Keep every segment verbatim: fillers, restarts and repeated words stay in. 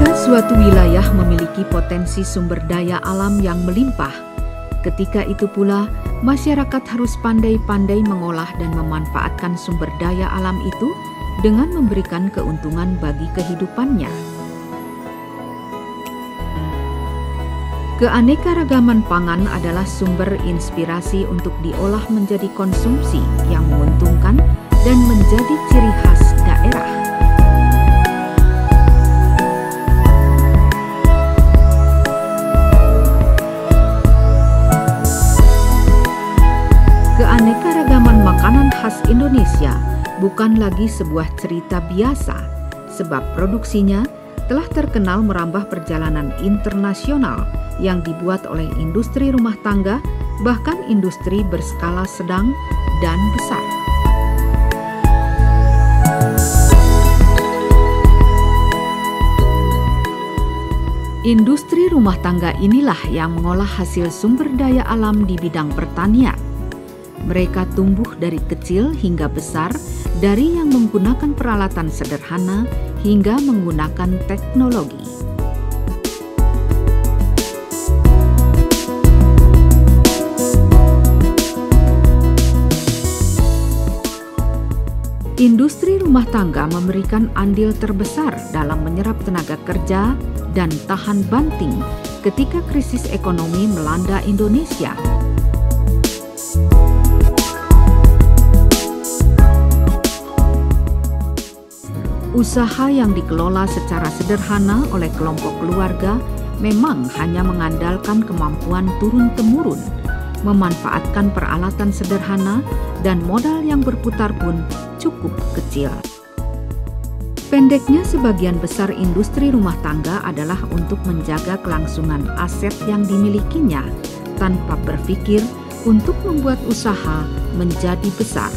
Jika suatu wilayah memiliki potensi sumber daya alam yang melimpah, ketika itu pula masyarakat harus pandai-pandai mengolah dan memanfaatkan sumber daya alam itu dengan memberikan keuntungan bagi kehidupannya. Keanekaragaman pangan adalah sumber inspirasi untuk diolah menjadi konsumsi yang menguntungkan dan menjadi ciri khas daerah. Keanekaragaman makanan khas Indonesia bukan lagi sebuah cerita biasa, sebab produksinya telah terkenal merambah perjalanan internasional yang dibuat oleh industri rumah tangga, bahkan industri berskala sedang dan besar. Industri rumah tangga inilah yang mengolah hasil sumber daya alam di bidang pertanian. Mereka tumbuh dari kecil hingga besar, dari yang menggunakan peralatan sederhana hingga menggunakan teknologi. Industri rumah tangga memberikan andil terbesar dalam menyerap tenaga kerja dan tahan banting ketika krisis ekonomi melanda Indonesia. Usaha yang dikelola secara sederhana oleh kelompok keluarga memang hanya mengandalkan kemampuan turun-temurun, memanfaatkan peralatan sederhana, dan modal yang berputar pun cukup kecil. Pendeknya, sebagian besar industri rumah tangga adalah untuk menjaga kelangsungan aset yang dimilikinya tanpa berpikir untuk membuat usaha menjadi besar.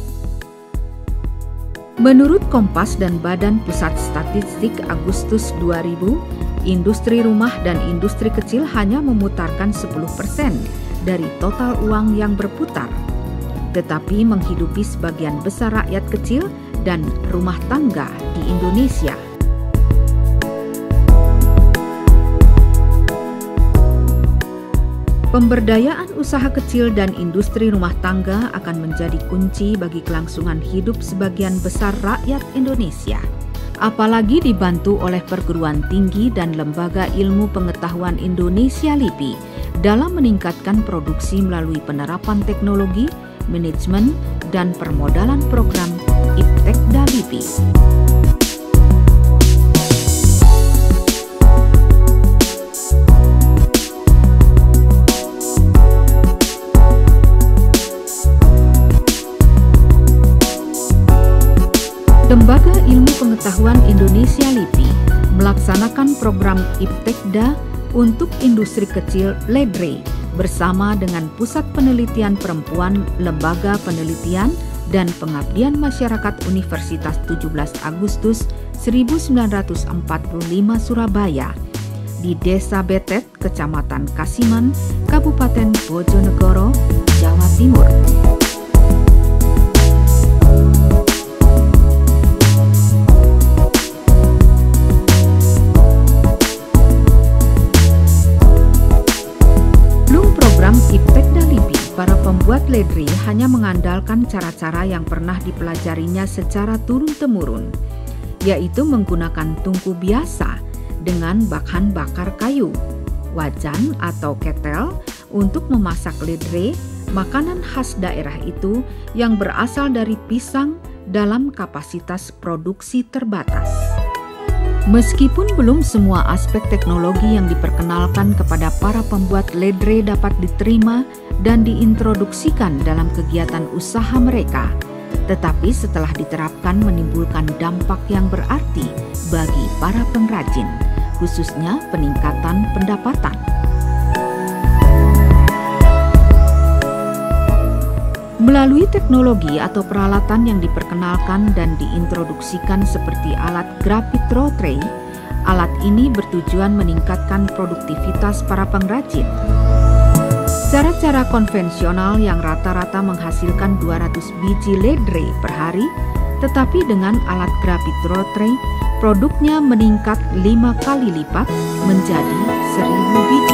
Menurut Kompas dan Badan Pusat Statistik Agustus dua ribu, industri rumah dan industri kecil hanya memutarkan sepuluh persen dari total uang yang berputar, tetapi menghidupi sebagian besar rakyat kecil dan rumah tangga di Indonesia. Pemberdayaan usaha kecil dan industri rumah tangga akan menjadi kunci bagi kelangsungan hidup sebagian besar rakyat Indonesia. Apalagi dibantu oleh perguruan tinggi dan lembaga ilmu pengetahuan Indonesia LIPI dalam meningkatkan produksi melalui penerapan teknologi, manajemen, dan permodalan program IPTEKDA LIPI. Lembaga Ilmu Pengetahuan Indonesia LIPI melaksanakan program IPTEKDA untuk industri kecil LEDRE bersama dengan Pusat Penelitian Perempuan Lembaga Penelitian dan Pengabdian Masyarakat Universitas tujuh belas Agustus seribu sembilan ratus empat puluh lima Surabaya di Desa Betet, Kecamatan Kasiman, Kabupaten Bojonegoro, Jawa Timur. IPTEKDA LIPI, para pembuat LEDRE hanya mengandalkan cara-cara yang pernah dipelajarinya secara turun-temurun, yaitu menggunakan tungku biasa dengan bahan bakar kayu, wajan atau ketel untuk memasak LEDRE, makanan khas daerah itu yang berasal dari pisang dalam kapasitas produksi terbatas. Meskipun belum semua aspek teknologi yang diperkenalkan kepada para pembuat LEDRE dapat diterima dan diintroduksikan dalam kegiatan usaha mereka, tetapi setelah diterapkan menimbulkan dampak yang berarti bagi para pengrajin, khususnya peningkatan pendapatan. Melalui teknologi atau peralatan yang diperkenalkan dan diintroduksikan seperti alat gravitro tray, alat ini bertujuan meningkatkan produktivitas para pengrajin. Cara-cara konvensional yang rata-rata menghasilkan dua ratus biji LEDRE per hari, tetapi dengan alat gravitro tray produknya meningkat lima kali lipat menjadi seribu biji.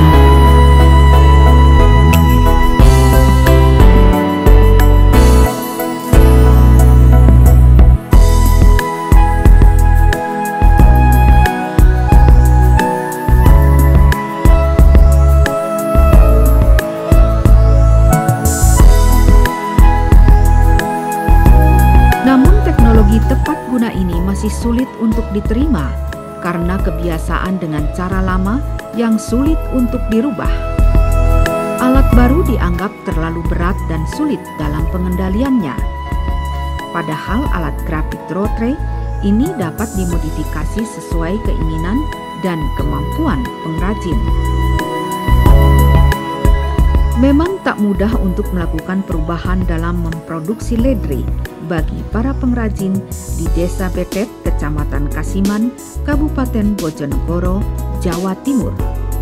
Tepat guna ini masih sulit untuk diterima karena kebiasaan dengan cara lama yang sulit untuk dirubah. Alat baru dianggap terlalu berat dan sulit dalam pengendaliannya. Padahal alat grafit draw tray ini dapat dimodifikasi sesuai keinginan dan kemampuan pengrajin. Memang tak mudah untuk melakukan perubahan dalam memproduksi ledre bagi para pengrajin di Desa Betet, Kecamatan Kasiman, Kabupaten Bojonegoro, Jawa Timur.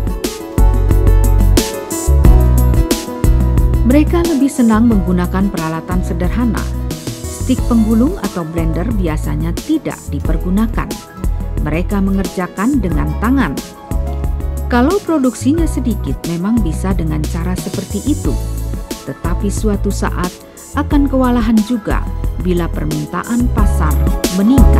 Mereka lebih senang menggunakan peralatan sederhana. Stik penggulung atau blender biasanya tidak dipergunakan. Mereka mengerjakan dengan tangan. Kalau produksinya sedikit memang bisa dengan cara seperti itu, tetapi suatu saat akan kewalahan juga bila permintaan pasar meningkat.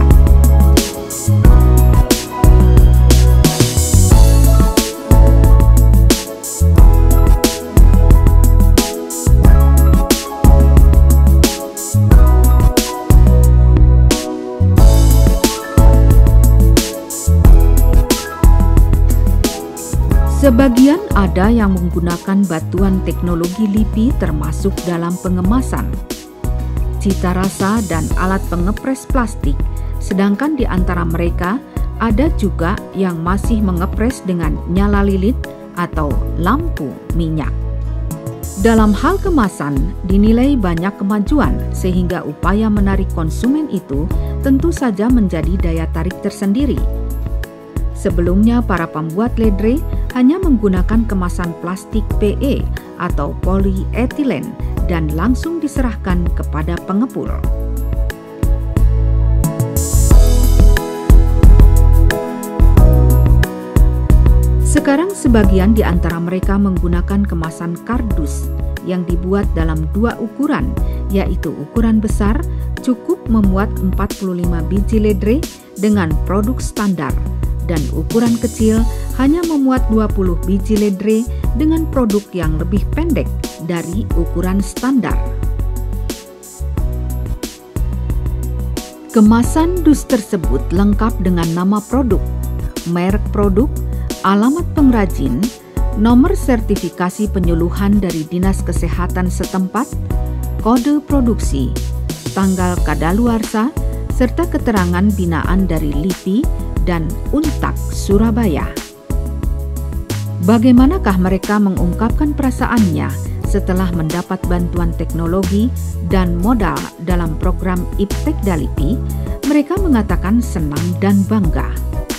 Sebagian ada yang menggunakan batuan teknologi LIPI termasuk dalam pengemasan, cita rasa dan alat pengepres plastik, sedangkan di antara mereka ada juga yang masih mengepres dengan nyala lilin atau lampu minyak. Dalam hal kemasan dinilai banyak kemajuan sehingga upaya menarik konsumen itu tentu saja menjadi daya tarik tersendiri. Sebelumnya para pembuat ledre hanya menggunakan kemasan plastik P E atau polyethylene dan langsung diserahkan kepada pengepul. Sekarang sebagian di antara mereka menggunakan kemasan kardus yang dibuat dalam dua ukuran, yaitu ukuran besar cukup memuat empat puluh lima biji ledre dengan produk standar, dan ukuran kecil hanya memuat dua puluh biji ledre dengan produk yang lebih pendek dari ukuran standar. Kemasan dus tersebut lengkap dengan nama produk, merek produk, alamat pengrajin, nomor sertifikasi penyuluhan dari Dinas Kesehatan setempat, kode produksi, tanggal kadaluarsa, serta keterangan binaan dari LIPI dan Untak Surabaya. Bagaimanakah mereka mengungkapkan perasaannya setelah mendapat bantuan teknologi dan modal dalam program Iptekda LIPI? Mereka mengatakan senang dan bangga.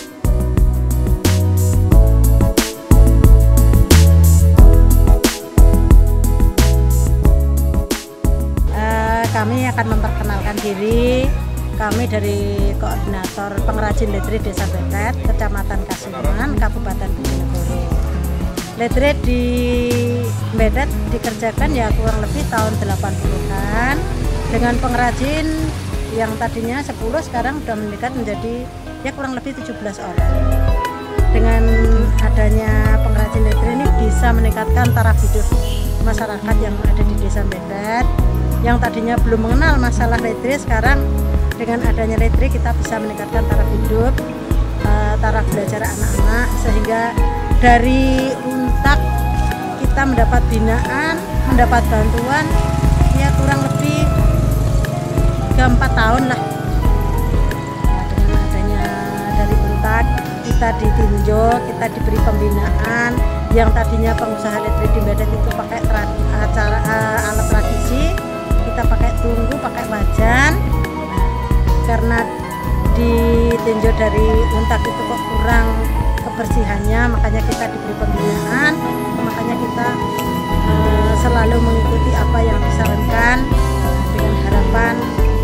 Uh, kami akan memperkenalkan diri. Kami dari Koordinator Pengrajin Ledre Desa Betet, Kecamatan Kasiman, Kabupaten Bojonegoro. Ledre di Betet dikerjakan ya kurang lebih tahun delapan puluhan dengan pengrajin yang tadinya sepuluh sekarang sudah meningkat menjadi ya kurang lebih tujuh belas orang. Dengan adanya pengrajin ledre ini bisa meningkatkan taraf hidup masyarakat yang ada di Desa Betet yang tadinya belum mengenal masalah ledre. Sekarang dengan adanya ledre kita bisa meningkatkan taraf hidup, uh, taraf belajar anak-anak, sehingga dari Untak kita mendapat binaan, mendapat bantuan ya kurang lebih tiga empat tahun lah. Nah, dengan adanya dari Untak kita ditinjau, kita diberi pembinaan. Yang tadinya pengusaha ledre di Betet itu pakai acara uh, alat tradisi, kita pakai tunggu, pakai wajan. Karena ditinjau dari Untak itu kok kurang kebersihannya, makanya kita diberi pembinaan, makanya kita uh, selalu mengikuti apa yang disarankan dengan harapan bisa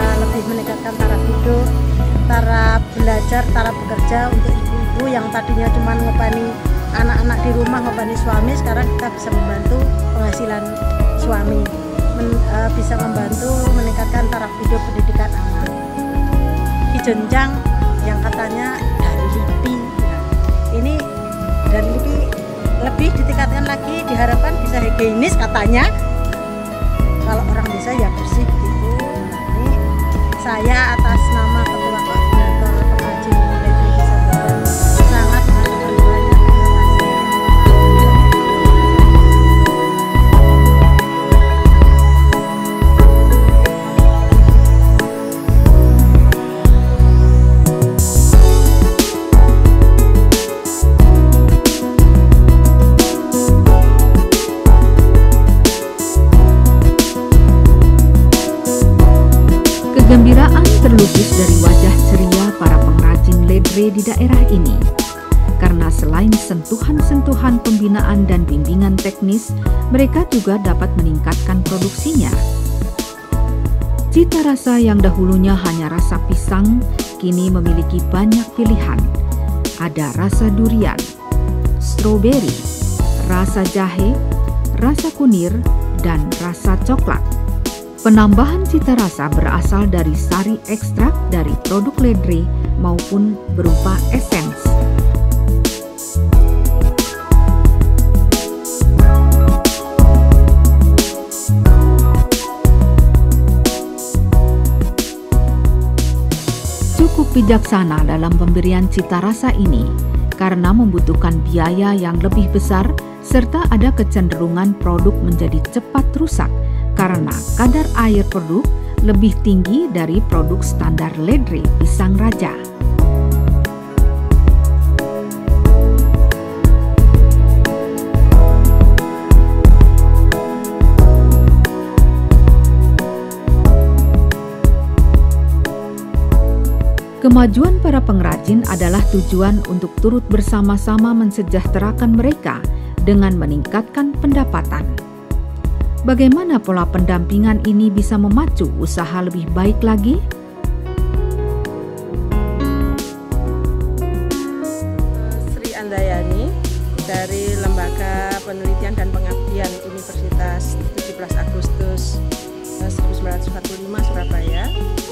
lebih meningkatkan taraf hidup, taraf belajar, taraf bekerja untuk ibu-ibu yang tadinya cuma ngopeni anak-anak di rumah, ngopeni suami. Sekarang kita bisa membantu penghasilan suami, Men, uh, bisa membantu meningkatkan taraf hidup pendidikan anak. Dijenjang yang katanya dari L I P I, ini dari L I P I lebih ditingkatkan lagi, diharapkan bisa higienis katanya. Kalau orang desa ya bersih gitu. Ini saya atas nama Ketua Koordinator Pengrajin Ledri Desa Betet sangat mengharapkan banyak. Kegembiraan terlukis dari wajah ceria para pengrajin ledre di daerah ini. Karena selain sentuhan-sentuhan pembinaan dan bimbingan teknis, mereka juga dapat meningkatkan produksinya. Cita rasa yang dahulunya hanya rasa pisang, kini memiliki banyak pilihan. Ada rasa durian, stroberi, rasa jahe, rasa kunir, dan rasa coklat. Penambahan cita rasa berasal dari sari ekstrak dari produk ledre maupun berupa esens. Cukup bijaksana dalam pemberian cita rasa ini karena membutuhkan biaya yang lebih besar serta ada kecenderungan produk menjadi cepat rusak karena kadar air produk lebih tinggi dari produk standar ledre pisang raja. Kemajuan para pengrajin adalah tujuan untuk turut bersama-sama mensejahterakan mereka dengan meningkatkan pendapatan. Bagaimana pola pendampingan ini bisa memacu usaha lebih baik lagi? Sri Andayani dari Lembaga Penelitian dan Pengabdian Universitas tujuh belas Agustus seribu sembilan ratus empat puluh lima Surabaya.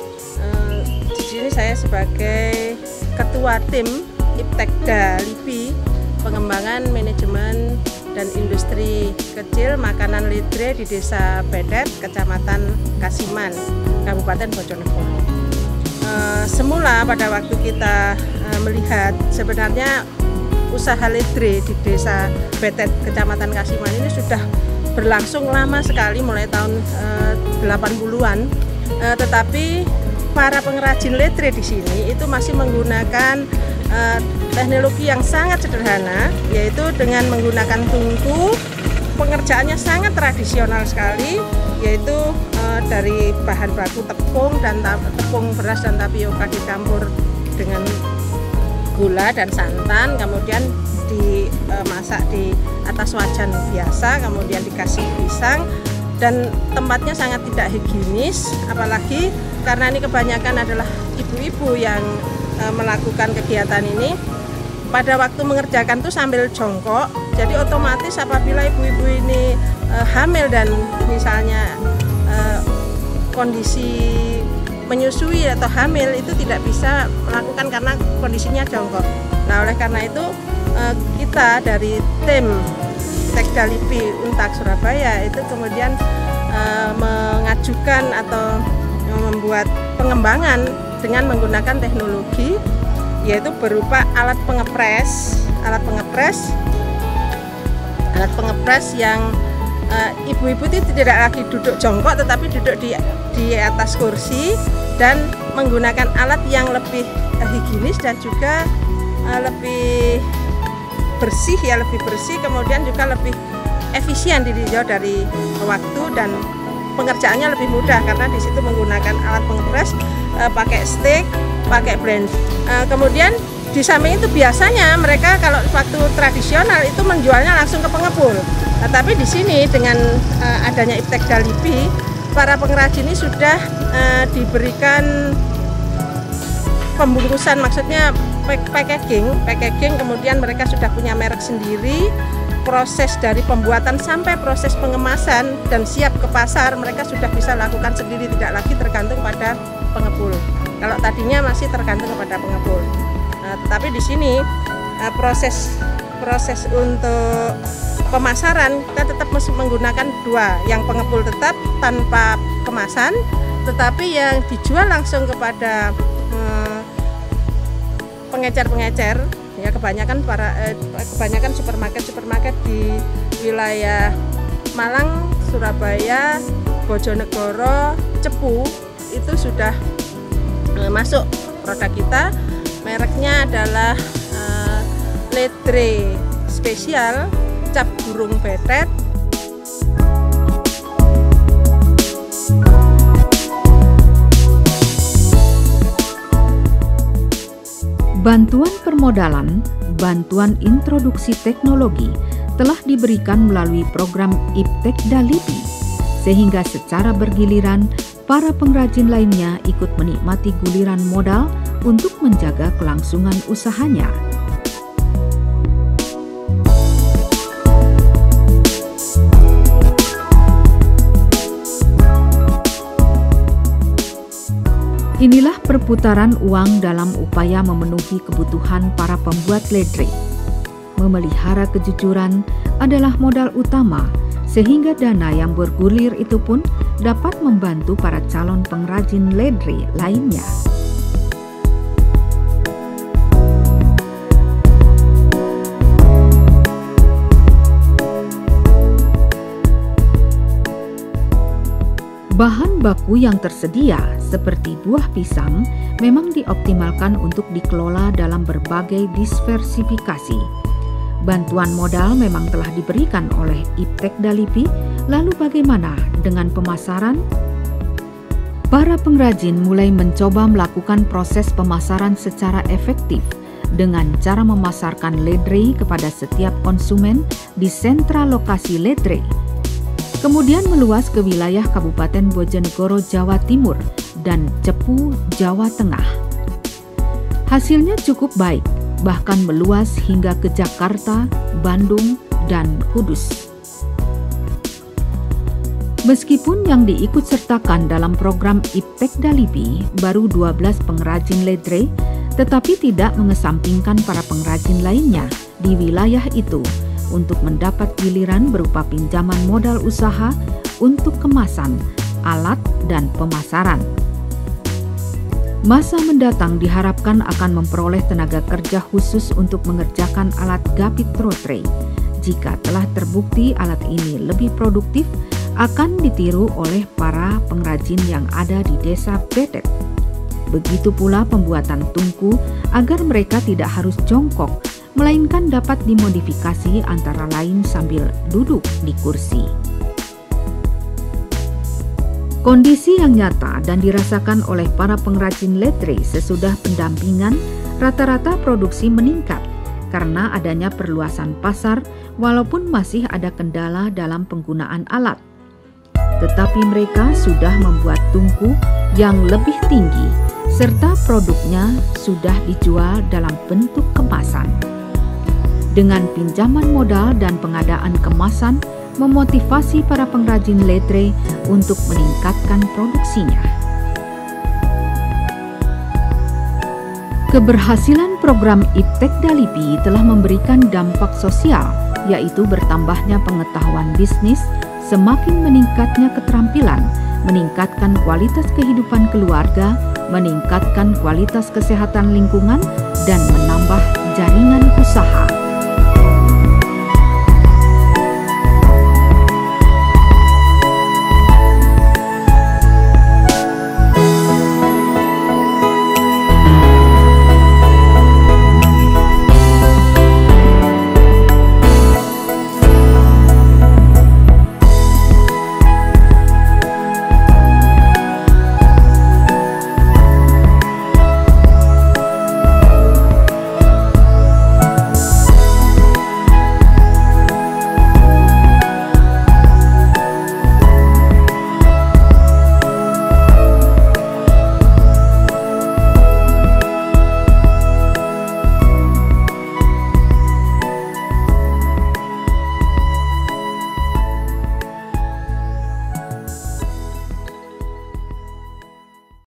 Di sini saya sebagai Ketua Tim Iptekda L I P I Pengembangan Manajemen dan Industri Kecil Makanan Ledre di Desa Betet, Kecamatan Kasiman, Kabupaten Bojonegoro. E, semula pada waktu kita e, melihat sebenarnya usaha ledre di Desa Betet, Kecamatan Kasiman ini sudah berlangsung lama sekali mulai tahun e, delapan puluhan, e, tetapi para pengrajin ledre di sini itu masih menggunakan e, teknologi yang sangat sederhana, yaitu dengan menggunakan tungku. Pengerjaannya sangat tradisional sekali, yaitu e, dari bahan baku tepung dan tepung beras dan tapioka dicampur dengan gula dan santan, kemudian dimasak di atas wajan biasa, kemudian dikasih pisang, dan tempatnya sangat tidak higienis, apalagi karena ini kebanyakan adalah ibu-ibu yang e, melakukan kegiatan ini. Pada waktu mengerjakan itu sambil jongkok, jadi otomatis apabila ibu-ibu ini e, hamil dan misalnya e, kondisi menyusui atau hamil itu tidak bisa melakukan karena kondisinya jongkok. Nah, oleh karena itu e, kita dari tim Iptekda L I P I Untak Surabaya itu kemudian e, mengajukan atau membuat pengembangan dengan menggunakan teknologi, yaitu berupa alat pengepres, alat pengepres, alat pengepres yang ibu-ibu uh, itu tidak lagi duduk jongkok, tetapi duduk di di atas kursi dan menggunakan alat yang lebih uh, higienis dan juga uh, lebih bersih ya, lebih bersih, kemudian juga lebih efisien dilihat dari waktu dan pengerjaannya lebih mudah karena di situ menggunakan alat pengepres, uh, pakai stick, pakai blend. Uh, kemudian di samping itu biasanya mereka kalau waktu tradisional itu menjualnya langsung ke pengepul. Nah, tapi di sini dengan uh, adanya Iptekda L I P I para pengrajin ini sudah uh, diberikan pembungkusan, maksudnya packaging, packaging, kemudian mereka sudah punya merek sendiri. Proses dari pembuatan sampai proses pengemasan dan siap ke pasar mereka sudah bisa lakukan sendiri, tidak lagi tergantung pada pengepul. Kalau tadinya masih tergantung kepada pengepul. Nah, tetapi di sini uh, proses proses untuk pemasaran kita tetap masih menggunakan dua, yang pengepul tetap tanpa kemasan, tetapi yang dijual langsung kepada pengecer-pengecer, ya kebanyakan para eh, kebanyakan supermarket supermarket di wilayah Malang, Surabaya, Bojonegoro, Cepu itu sudah eh, masuk produk kita. Mereknya adalah eh, Ledre Spesial Cap Burung Betet. Bantuan permodalan, bantuan introduksi teknologi telah diberikan melalui program Iptekda Lipi, sehingga secara bergiliran para pengrajin lainnya ikut menikmati guliran modal untuk menjaga kelangsungan usahanya. Inilah perputaran uang dalam upaya memenuhi kebutuhan para pembuat ledre. Memelihara kejujuran adalah modal utama, sehingga dana yang bergulir itu pun dapat membantu para calon pengrajin ledre lainnya. Bahan baku yang tersedia seperti buah pisang memang dioptimalkan untuk dikelola dalam berbagai diversifikasi. Bantuan modal memang telah diberikan oleh Iptekda Lipi, lalu bagaimana dengan pemasaran? Para pengrajin mulai mencoba melakukan proses pemasaran secara efektif dengan cara memasarkan ledre kepada setiap konsumen di sentra lokasi ledre. Kemudian meluas ke wilayah Kabupaten Bojonegoro, Jawa Timur, dan Cepu, Jawa Tengah. Hasilnya cukup baik, bahkan meluas hingga ke Jakarta, Bandung, dan Kudus. Meskipun yang diikutsertakan dalam program Iptekda Lipi baru dua belas pengrajin ledre, tetapi tidak mengesampingkan para pengrajin lainnya di wilayah itu untuk mendapat giliran berupa pinjaman modal usaha untuk kemasan, alat, dan pemasaran. Masa mendatang diharapkan akan memperoleh tenaga kerja khusus untuk mengerjakan alat gapit trotre. Jika telah terbukti alat ini lebih produktif, akan ditiru oleh para pengrajin yang ada di desa Betet. Begitu pula pembuatan tungku agar mereka tidak harus jongkok, melainkan dapat dimodifikasi antara lain sambil duduk di kursi. Kondisi yang nyata dan dirasakan oleh para pengrajin ledre sesudah pendampingan, rata-rata produksi meningkat karena adanya perluasan pasar walaupun masih ada kendala dalam penggunaan alat. Tetapi mereka sudah membuat tungku yang lebih tinggi serta produknya sudah dijual dalam bentuk kemasan. Dengan pinjaman modal dan pengadaan kemasan, memotivasi para pengrajin ledre untuk meningkatkan produksinya. Keberhasilan program Iptekda Lipi telah memberikan dampak sosial, yaitu bertambahnya pengetahuan bisnis, semakin meningkatnya keterampilan, meningkatkan kualitas kehidupan keluarga, meningkatkan kualitas kesehatan lingkungan, dan menambah jaringan usaha.